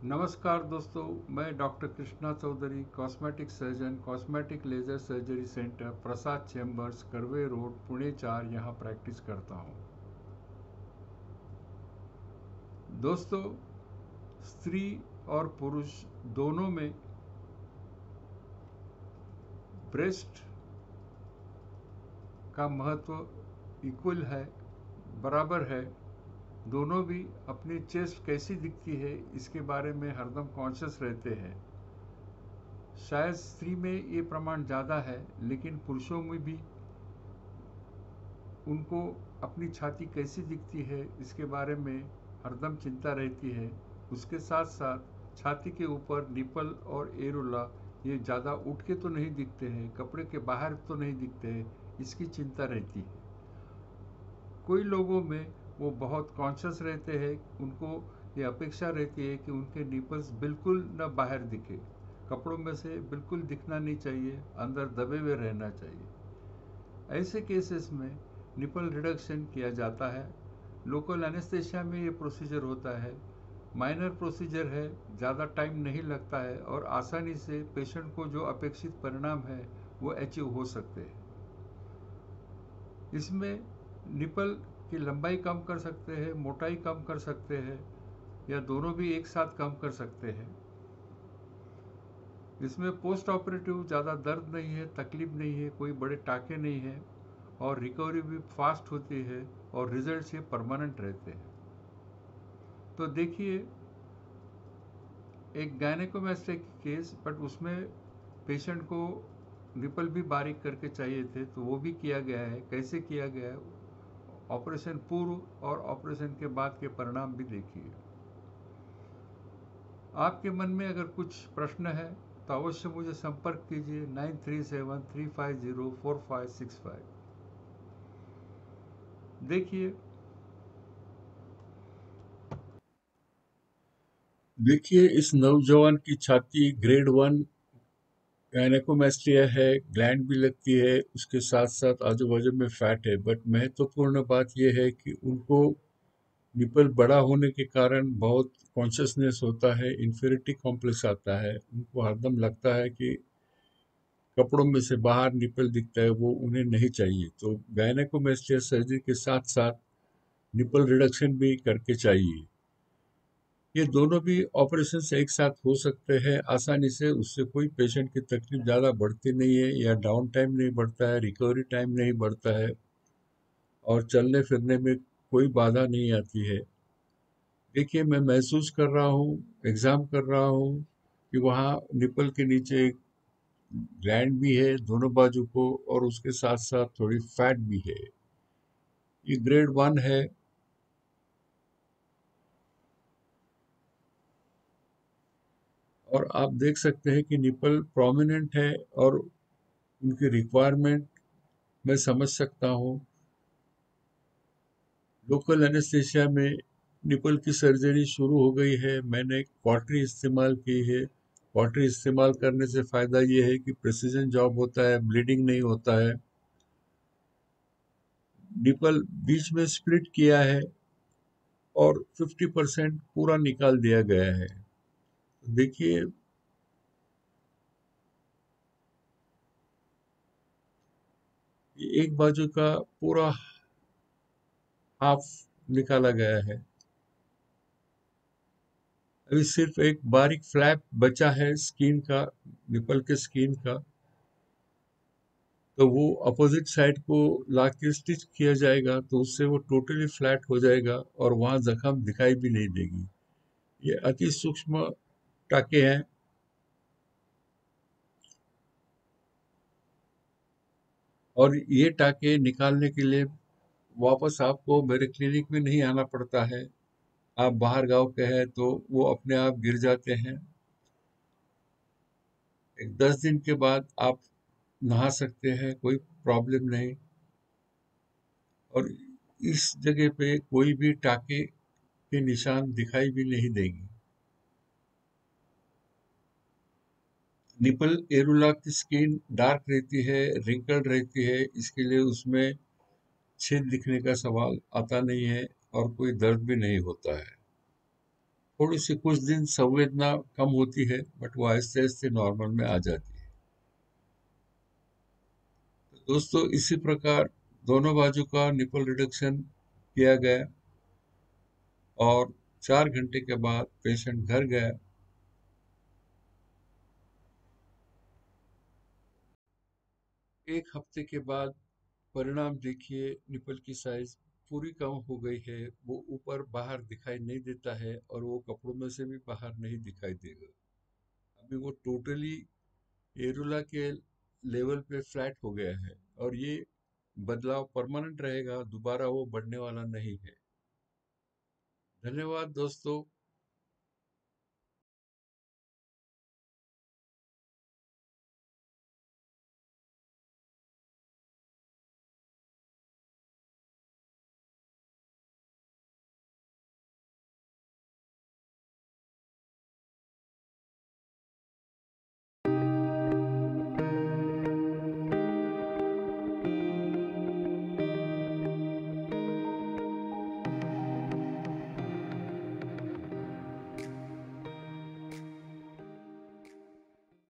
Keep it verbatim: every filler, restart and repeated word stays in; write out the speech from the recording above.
नमस्कार दोस्तों, मैं doctor Krishna Chaudhary, cosmetic surgeon, cosmetic laser surgery centre, Prasad chambers, Karve road, Pune चार यहाँ प्रैक्टिस करता हूँ। दोस्तों, स्त्री और पुरुष दोनों में ब्रेस्ट का महत्व इक्वल है, बराबर है। दोनों भी अपनी चेस्ट कैसी दिखती है इसके बारे में हरदम कॉन्शियस रहते हैं। शायद स्त्री में ये प्रमाण ज़्यादा है, लेकिन पुरुषों में भी उनको अपनी छाती कैसी दिखती है इसके बारे में हरदम चिंता रहती है। उसके साथ साथ छाती के ऊपर निपल और एरोला ये ज़्यादा उठ के तो नहीं दिखते हैं, कपड़े के बाहर तो नहीं दिखते हैं, इसकी चिंता रहती है। कोई लोगों में वो बहुत कॉन्शियस रहते हैं, उनको ये अपेक्षा रहती है कि उनके निपल्स बिल्कुल न बाहर दिखे, कपड़ों में से बिल्कुल दिखना नहीं चाहिए, अंदर दबे हुए रहना चाहिए। ऐसे केसेस में निपल रिडक्शन किया जाता है। लोकल एनेस्थेशिया में ये प्रोसीजर होता है। माइनर प्रोसीजर है, ज़्यादा टाइम नहीं लगता है और आसानी से पेशेंट को जो अपेक्षित परिणाम है वो अचीव हो सकते हैं। इसमें निपल की लंबाई कम कर सकते हैं, मोटाई कम कर सकते हैं, या दोनों भी एक साथ कम कर सकते हैं। इसमें पोस्ट ऑपरेटिव ज़्यादा दर्द नहीं है, तकलीफ नहीं है, कोई बड़े टाके नहीं है और रिकवरी भी फास्ट होती है और रिजल्ट ये परमानेंट रहते हैं। तो देखिए, एक गायनेकोमेस्टिक केस, बट उसमें पेशेंट को निपल भी बारीक करके चाहिए थे, तो वो भी किया गया है। कैसे किया गया है, ऑपरेशन पूर्व और ऑपरेशन के बाद के परिणाम भी देखिए। आपके मन में अगर कुछ प्रश्न है तो अवश्य मुझे संपर्क कीजिए nine three seven three five zero four five six five. देखिए देखिए इस नौजवान की छाती ग्रेड वन गायनेकोमेस्टिया है, ग्लैंड भी लगती है, उसके साथ साथ आजू बाजू में फैट है। बट महत्वपूर्ण बात यह है कि उनको निपल बड़ा होने के कारण बहुत कॉन्शियसनेस होता है, इन्फीरियरिटी कॉम्प्लेक्स आता है। उनको हरदम लगता है कि कपड़ों में से बाहर निपल दिखता है, वो उन्हें नहीं चाहिए। तो गायनेकोमेस्टिया सर्जरी के साथ साथ निपल रिडक्शन भी करके चाहिए। ये दोनों भी ऑपरेशन एक साथ हो सकते हैं आसानी से। उससे कोई पेशेंट की तकलीफ ज़्यादा बढ़ती नहीं है, या डाउन टाइम नहीं बढ़ता है, रिकवरी टाइम नहीं बढ़ता है और चलने फिरने में कोई बाधा नहीं आती है। देखिए, मैं महसूस कर रहा हूँ, एग्जाम कर रहा हूँ कि वहाँ निपल के नीचे एक ग्लैंड भी है दोनों बाजू को, और उसके साथ साथ थोड़ी फैट भी है। ये ग्रेड वन है। और आप देख सकते हैं कि निपल प्रोमिनेंट है और उनकी रिक्वायरमेंट मैं समझ सकता हूँ। लोकल एनेस्थेशिया में निपल की सर्जरी शुरू हो गई है। मैंने क्वार्टरी इस्तेमाल की है। क्वार्टरी इस्तेमाल करने से फ़ायदा ये है कि प्रिसीजन जॉब होता है, ब्लीडिंग नहीं होता है। निपल बीच में स्प्लिट किया है और फिफ्टी परसेंट पूरा निकाल दिया गया है। देखिए, एक बाजू का पूरा हाफ निकाला गया है। अभी सिर्फ एक बारीक फ्लैप बचा है स्किन का, निपल के स्किन का। तो वो अपोजिट साइड को ला के स्टिच किया जाएगा, तो उससे वो टोटली फ्लैट हो जाएगा और वहाँ जख्म दिखाई भी नहीं देगी। ये अति सूक्ष्म टाके हैं और ये टाके निकालने के लिए वापस आपको मेरे क्लिनिक में नहीं आना पड़ता है। आप बाहर गांव के हैं तो वो अपने आप गिर जाते हैं। एक दस दिन के बाद आप नहा सकते हैं, कोई प्रॉब्लम नहीं। और इस जगह पे कोई भी टाके के निशान दिखाई भी नहीं देंगे। निपल एरुला की स्किन डार्क रहती है, रिंकल्ड रहती है, इसके लिए उसमें छेद दिखने का सवाल आता नहीं है और कोई दर्द भी नहीं होता है। थोड़ी सी कुछ दिन संवेदना कम होती है, बट वो आहिस्ते आहिस्ते नॉर्मल में आ जाती है। तो दोस्तों, इसी प्रकार दोनों बाजू का निपल रिडक्शन किया गया और चार घंटे के बाद पेशेंट घर गया। एक हफ्ते के बाद परिणाम देखिए, निपल की साइज पूरी कम हो गई है, वो ऊपर बाहर दिखाई नहीं देता है और वो कपड़ों में से भी बाहर नहीं दिखाई देगा। अभी वो टोटली एरुला के लेवल पे फ्लैट हो गया है और ये बदलाव परमानेंट रहेगा, दोबारा वो बढ़ने वाला नहीं है। धन्यवाद दोस्तों।